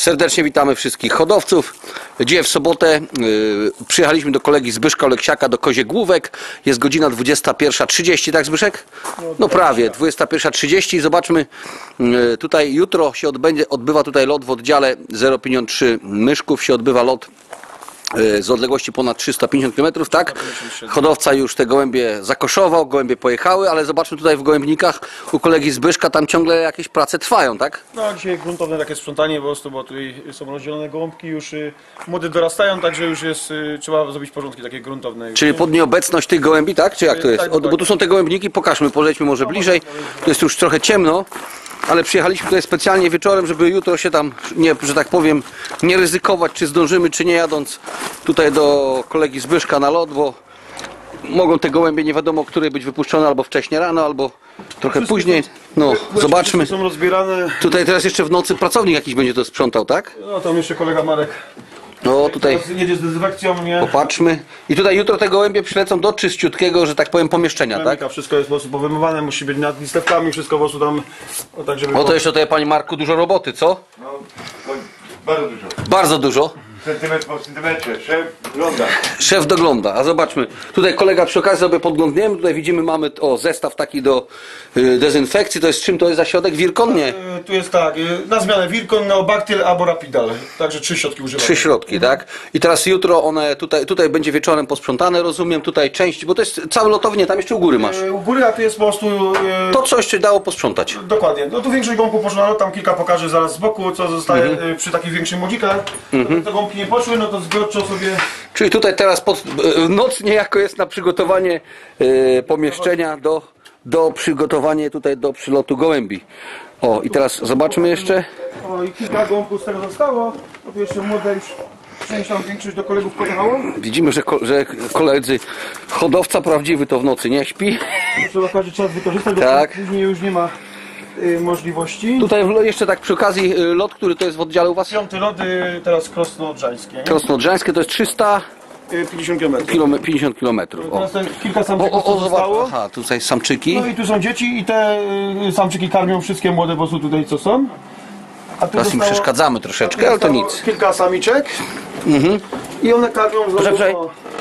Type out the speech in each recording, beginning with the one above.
Serdecznie witamy wszystkich hodowców. Dzisiaj w sobotę przyjechaliśmy do kolegi Zbyszka Oleksiaka do Koziegłówek. Jest godzina 21:30, tak Zbyszek? No prawie, 21:30. Zobaczmy, tutaj jutro się odbywa tutaj lot w oddziale 053 Myszków. Się odbywa lot z odległości ponad 350 km, tak? Hodowca już te gołębie zakoszował, gołębie pojechały, ale zobaczmy tutaj w gołębnikach u kolegi Zbyszka, tam ciągle jakieś prace trwają, tak? No dzisiaj gruntowne takie sprzątanie po prostu, bo tutaj są rozdzielone gołąbki, już młode dorastają, także już jest, trzeba zrobić porządki takie gruntowne. Czyli pod nieobecność tych gołębi, tak? Czy jak to jest? Tak, Bo tu są te gołębniki, pokażmy, podejdźmy może bliżej. Tu jest już trochę ciemno, ale przyjechaliśmy tutaj specjalnie wieczorem, żeby jutro się tam, nie, że tak powiem, nie ryzykować, czy zdążymy, czy nie, jadąc tutaj do kolegi Zbyszka na lot, bo mogą te gołębie nie wiadomo o której być wypuszczone, albo wcześniej rano, albo trochę później. No, zobaczmy. Są rozbierane. Tutaj teraz jeszcze w nocy pracownik jakiś będzie to sprzątał, tak? No tam jeszcze kolega Marek. No tutaj Jedzie z dezynfekcją, nie? popatrzmy. I tutaj jutro te gołębie przylecą do czyściutkiego, że tak powiem, pomieszczenia, tak? Wszystko jest po prostu powymywane, musi być nad listewkami, wszystko po prostu tam. O, tak, żeby O, to jeszcze tutaj, panie Marku, dużo roboty, co? No, bardzo dużo. Bardzo dużo. Centymetr po centymetrze. Szef wygląda. Szef dogląda, a zobaczmy. Tutaj kolega przy okazji sobie podglądniemy. Tutaj widzimy, mamy zestaw taki do dezynfekcji. To jest czym to jest za środek? Wirkon, nie? Tu jest tak, na zmianę Virkon, Neobactyl albo Rapidal. Także 3 środki używamy. 3 środki, tak? I teraz jutro one tutaj będzie wieczorem posprzątane, rozumiem, tutaj część, bo to jest całe lotownie, tam jeszcze u góry masz. U góry, a tu jest po prostu. To coś się dało posprzątać. Dokładnie. No tu większość gąbków poszło na lot, tam kilka pokażę zaraz z boku, co zostaje przy takich większych młodzikach. Te gąbki nie poszły, no to zbiorczo sobie. Czyli tutaj teraz noc niejako jest na przygotowanie pomieszczenia do przygotowania tutaj do przylotu gołębi. O, i teraz zobaczmy jeszcze. O, i kilka gąbków z tego zostało. No tu jeszcze młode już część większość do kolegów pojechało. Widzimy, że koledzy, hodowca prawdziwy to w nocy nie śpi. Trzeba każdy czas wykorzystać, Tak. bo później już nie ma możliwości. Tutaj jeszcze tak przy okazji lot, który to jest w oddziale u was? 5. lot, teraz Krosno-Odrzańskie. Krosno-Odrzańskie to jest 50 km. 50 km. Teraz kilka samczyków zostało. Aha, tutaj samczyki. No i tu są dzieci i te samczyki karmią wszystkie młode po prostu tutaj co są. A tu Teraz im przeszkadzamy troszeczkę, ale to nic. Kilka samiczek. I one karmią Poczekaj.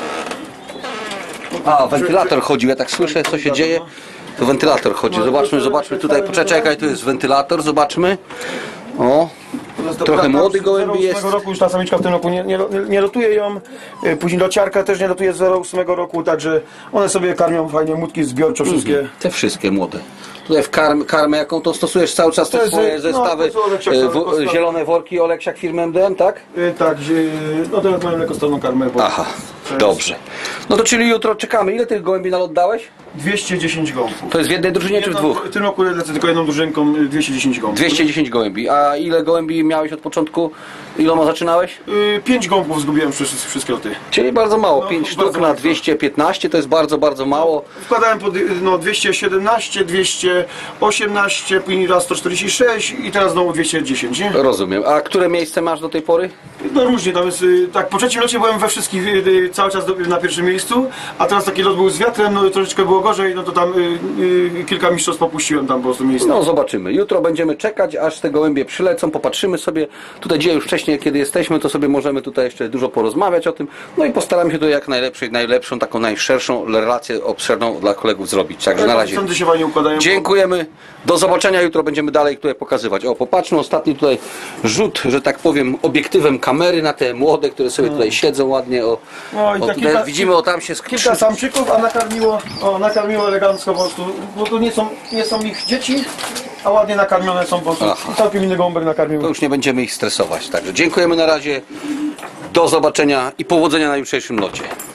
A, wentylator chodził, ja tak słyszę, co się dzieje. To wentylator chodzi. Zobaczmy tutaj, poczekaj, tu jest wentylator, zobaczmy. O, trochę młody gołębi jest. 08 roku już ta samiczka w tym roku nie lotuje ją. Później lociarka też nie lotuje z 08 roku, także one sobie karmią fajnie młódki zbiorczo wszystkie. Te wszystkie młode. Tutaj w karmę jaką to stosujesz cały czas, te swoje zestawy, zielone worki Oleksiak firmy MDM, tak? Tak, no teraz mają lekostronną karmę. Aha, dobrze. No to czyli jutro czekamy. Ile tych gołębi na lot dałeś? 210 gąbków. To jest w jednej drużynie czy w dwóch? W tym roku lecę tylko jedną drużynką, 210 gąbków. 210 gołębi. A ile gołębi miałeś od początku? Iloma zaczynałeś? 5 gąbków zgubiłem przez wszystkie loty. Czyli bardzo mało. No, 5 bardzo sztuk na mało. 215 to jest bardzo, bardzo mało. Wkładałem pod 217, 218, później raz 146 i teraz znowu 210, nie? Rozumiem. A które miejsce masz do tej pory? No różnie, tam jest, tak po trzecim locie byłem we wszystkich cały czas na pierwszym miejscu, a teraz taki lot był z wiatrem, no troszeczkę było gorzej, no to tam kilka mistrzostw popuściłem tam po prostu miejsca. No zobaczymy. Jutro będziemy czekać, aż te gołębie przylecą, popatrzymy sobie. Tutaj dzisiaj już wcześniej, kiedy jesteśmy, to sobie możemy tutaj jeszcze dużo porozmawiać o tym. No i postaramy się to jak najlepszą, taką najszerszą relację obszerną dla kolegów zrobić. Także na razie. Sądy się fajnie układają. Dziękujemy. Do zobaczenia. Jutro będziemy dalej tutaj pokazywać. O, popatrzmy, ostatni tutaj rzut, że tak powiem, obiektywem kamery na te młode, które sobie tutaj siedzą ładnie. No i tak tutaj widzimy, tam się kilka samczyków, a nakarmiło elegancko po prostu, bo tu nie są ich dzieci, a ładnie nakarmione są po prostu. I całkiem inny gołąbek nakarmił. To już nie będziemy ich stresować. Także dziękujemy na razie. Do zobaczenia i powodzenia na jutrzejszym locie.